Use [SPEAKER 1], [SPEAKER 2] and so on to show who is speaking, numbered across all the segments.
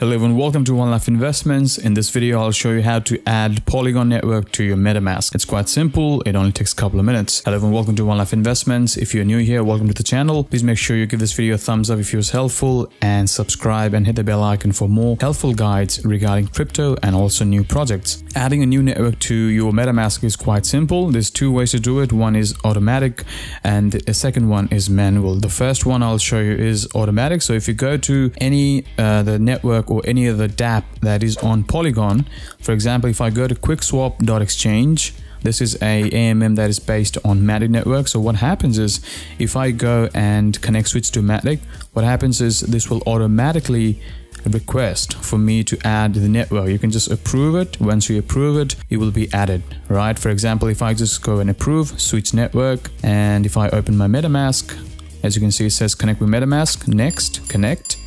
[SPEAKER 1] Hello everyone, welcome to One Life Investments. In this video, I'll show you how to add Polygon network to your Metamask. It's quite simple. It only takes a couple of minutes. Hello everyone, welcome to One Life Investments. If you're new here, welcome to the channel. Please make sure you give this video a thumbs up if it was helpful and subscribe and hit the bell icon for more helpful guides regarding crypto and also new projects. Adding a new network to your Metamask is quite simple. There's two ways to do it. One is automatic and the second one is manual. The first one I'll show you is automatic. So if you go to any the network or any other dApp that is on Polygon, for example, if I go to quickswap.exchange, this is a AMM that is based on Matic network. So what happens is if I go and connect switch to Matic, what happens is this will automatically request for me to add the network. You can just approve it. Once you approve it, it will be added, right? For example, if I just go and approve switch network, and if I open my MetaMask, as you can see, it says connect with MetaMask, next, connect,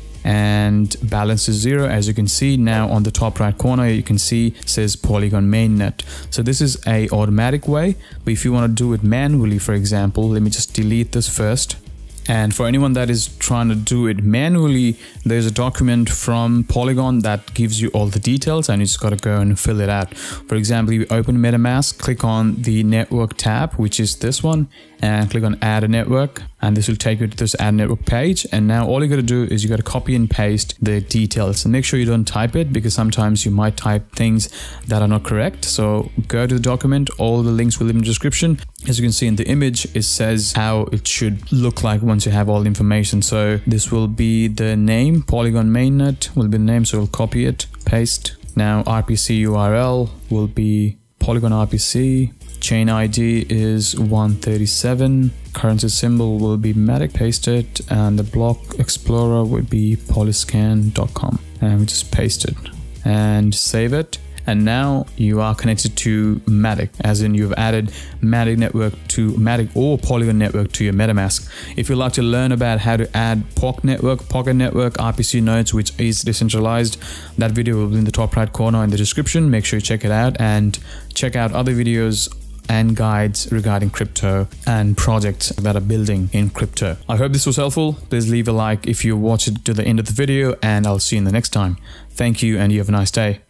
[SPEAKER 1] and balance is 0. As you can see now on the top right corner, you can see it says Polygon mainnet. So this is a automatic way, but if you want to do it manually, for example, let me just delete this first. And for anyone that is trying to do it manually, there's a document from Polygon that gives you all the details and you just got to go and fill it out. For example, you open MetaMask, click on the network tab, which is this one, and click on add a network, and this will take you to this add network page. And now all you got to do is you got to copy and paste the details, and make sure you don't type it because sometimes you might type things that are not correct. So go to the document, all the links will be in the description. As you can see in the image, it says how it should look like once you have all the information. So this will be the name, Polygon mainnet will be the name, so we'll copy it, paste. Now RPC URL will be Polygon RPC, chain ID is 137, currency symbol will be Matic, paste it, and the block explorer would be polyscan.com, and we just paste it and save it. And now you are connected to Matic, as in you've added Matic network to Matic or Polygon network to your MetaMask. If you'd like to learn about how to add Pocket network, RPC nodes, which is decentralized, that video will be in the top right corner in the description. Make sure you check it out and check out other videos and guides regarding crypto and projects that are building in crypto. I hope this was helpful. Please leave a like if you watch it to the end of the video, and I'll see you in the next time. Thank you, and you have a nice day.